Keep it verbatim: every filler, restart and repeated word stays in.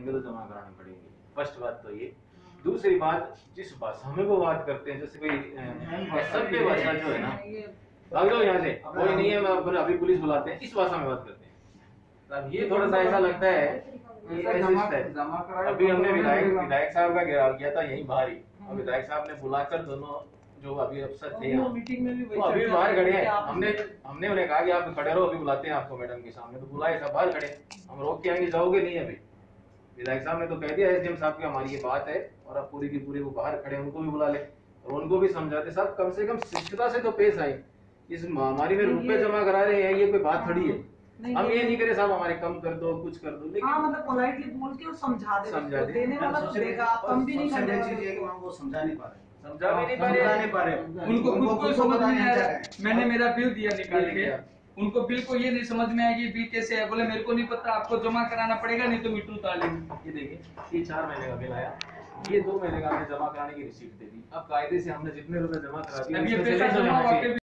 इनके तो जमा कराने पड़ेंगे। फर्स्ट बात तो ये। दूसरी बात, जिस भाषा में वो बात करते हैं, जैसे कोई सभ्य भाषा जो है ना, भाग जाओ यहाँ से, कोई नहीं है, मैं अभी पुलिस बुलाते हैं, इस भाषा में बात करते हैं। अब ये थोड़ा सा ऐसा लगता है कि अभी हमने विधायक विधायक साहब का घेराव किया था यहीं बाहर ही, और विधायक साहब ने बुलाकर दोनों जो अभी अफसर थे मीटिंग में भी वो अभी बाहर खड़े हैं। हमने हमने उन्हें कहा कि आप खड़े रहो, अभी बुलाते हैं आपको मैडम के सामने, तो बुलाए सब बाहर खड़े, हम रोक के आएंगे, जाओगे नहीं अभी। विधायक साहब ने तो कह दिया एसडीएम साहब की हमारी ये बात है, और अब पूरी की पूरी वो बाहर खड़े, उनको भी बुला ले और उनको भी समझाते। साहब कम से कम शिष्टता से तो पेश आए, इस महामारी में रुपए जमा करा रहे हैं, ये कोई बात थोड़ी है। हम ये नहीं करे साहब हमारे कम कर दो, कुछ कर दो, लेकिन हाँ, मतलब पोलाइटली बोल के और समझा दे, समझा दे देने वाला तो देगा, कम भी नहीं कर रहे, वो समझा नहीं पा रहे, समझा भी नहीं पा रहे, नहीं पा रहे, उनको खुद को समझ नहीं आ रहा है। मैंने मेरा बिल दिया निकाल के, उनको बिल को ये नहीं समझ में आया कि बिल कैसे है, बोले मेरे को नहीं पता, आपको जमा कराना पड़ेगा नहीं तो मीटर उतार लेंगे। ये देखिए, ये चार महीने का बिल आया, ये दो महीने का हमने जमा कराने की रिसीप्ट दे दी। अब कायदे से हमने जितने रुपए जमा करा दिए